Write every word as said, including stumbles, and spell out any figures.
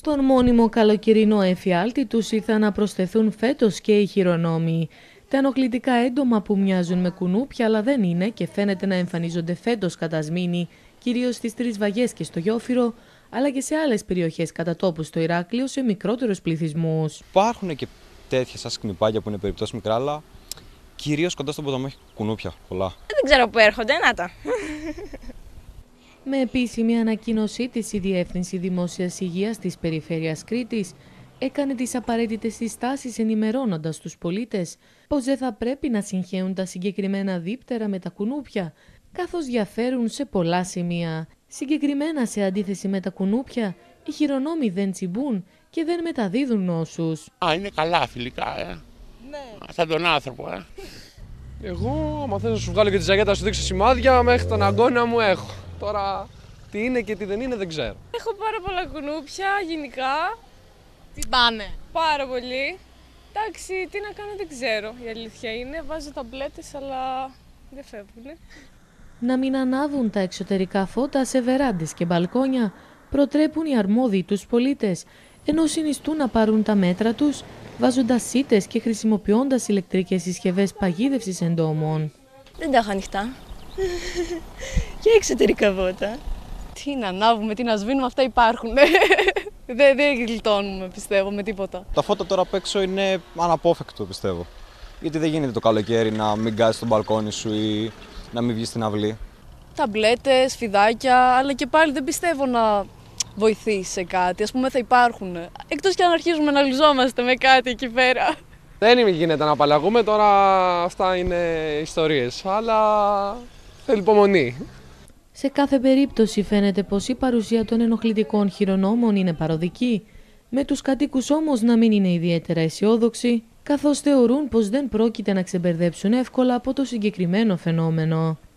Στον μόνιμο καλοκαιρινό εφιάλτη τους ήρθαν να προσθεθούν φέτος και οι χειρονόμοι. Τα ενοχλητικά έντομα που μοιάζουν με κουνούπια αλλά δεν είναι και φαίνεται να εμφανίζονται φέτος κατά σμήνη, κυρίως στις Τρεις Βαγιές και στο Γιόφυρο, αλλά και σε άλλες περιοχές κατά τόπου στο Ηράκλειο σε μικρότερους πληθυσμούς. Υπάρχουν και τέτοια σαν σκνιπάκια που είναι περιπτώσεις μικρά, αλλά κυρίως κοντά στον ποταμό έχει κουνούπια πολλά. Δεν ξέρω πού έρχονται, να τα. Με επίσημη ανακοίνωσή της, η Διεύθυνση Δημόσιας Υγείας της Περιφέρειας Κρήτης έκανε τις απαραίτητες συστάσεις ενημερώνοντας τους πολίτες πως δεν θα πρέπει να συγχέουν τα συγκεκριμένα δίπτερα με τα κουνούπια, καθώς διαφέρουν σε πολλά σημεία. Συγκεκριμένα, σε αντίθεση με τα κουνούπια, οι χειρονόμοι δεν τσιμπούν και δεν μεταδίδουν νόσους. Α, είναι καλά φιλικά, ε. Ναι. Σαν τον άνθρωπο, ε. Εγώ, άμα θες να σου βγάλω και τη ζαγέτα να σου δείξω σημάδια, μέχρι τον αγκώνα μου έχω. Τώρα, τι είναι και τι δεν είναι, δεν ξέρω. Έχω πάρα πολλά κουνούπια, γενικά. Τι πάνε? Πάρα πολύ. Εντάξει, τι να κάνω δεν ξέρω, η αλήθεια είναι. Βάζω ταμπλέτες, αλλά δεν φεύγουν. Να μην ανάβουν τα εξωτερικά φώτα σε βεράντες και μπαλκόνια προτρέπουν οι αρμόδιοι τους πολίτες, ενώ συνιστούν να πάρουν τα μέτρα τους, βάζοντας σίτες και χρησιμοποιώντας ηλεκτρικές συσκευές παγίδευσης εντόμων. Δεν τα έχω ανοιχτά. Και εξωτερικά φώτα. Τι να ανάβουμε, τι να σβήνουμε, αυτά υπάρχουν. Δεν δε γλιτώνουμε, πιστεύω, με τίποτα. Τα φώτα τώρα απ' έξω είναι αναπόφευκτο, πιστεύω. Γιατί δεν γίνεται το καλοκαίρι να μην κάτσεις στο μπαλκόνι σου ή να μην βγεις στην αυλή. Ταμπλέτες, φιδάκια, αλλά και πάλι δεν πιστεύω να βοηθήσει σε κάτι. Ας πούμε θα υπάρχουν. Εκτός και αν αρχίζουμε να λουζόμαστε με κάτι εκεί πέρα. Δεν γίνεται να απαλλαγούμε, τώρα αυτά είναι ιστορίες, αλλά θέλει υπομονή. Σε κάθε περίπτωση φαίνεται πως η παρουσία των ενοχλητικών χειρονόμων είναι παροδική, με τους κατοίκους όμως να μην είναι ιδιαίτερα αισιόδοξοι, καθώς θεωρούν πως δεν πρόκειται να ξεμπερδέψουν εύκολα από το συγκεκριμένο φαινόμενο.